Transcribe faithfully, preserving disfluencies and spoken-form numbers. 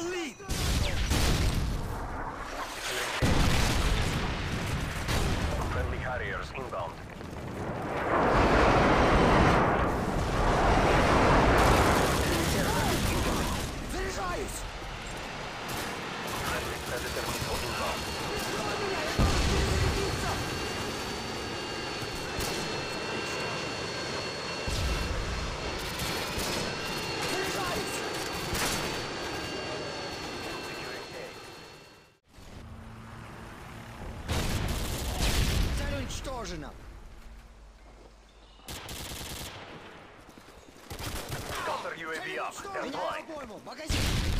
lead! Friendly Harriers inbound. Заряжаюсь! Friendly Predator missile inbound. Заряжаюсь! Securing A. Цель уничтожена! Counter ю эй ви up. They're Меняю blind. обойму! Магазин!